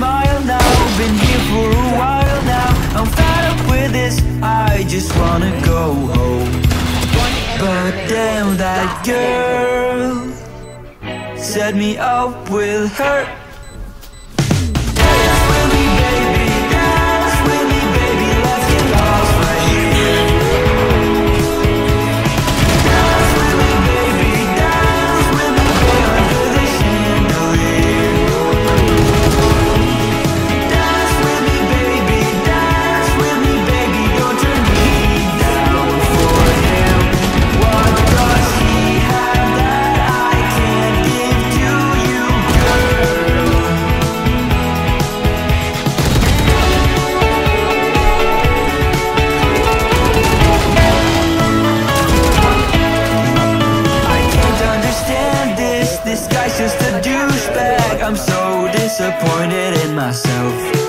smile now. Been here for a while now. I'm fed up with this, I just wanna go home. But damn, that girl set me up with her. Dance with me, baby, dance with me, baby, let's get lost right here. Dance with me, baby, dance with me, baby, under the chandelier. Dance with me, baby, dance with me, baby, don't turn me down for him. What does he have that I can't give to you, girl? I can't understand this guy's just a douchebag. I'm so disappointed in myself.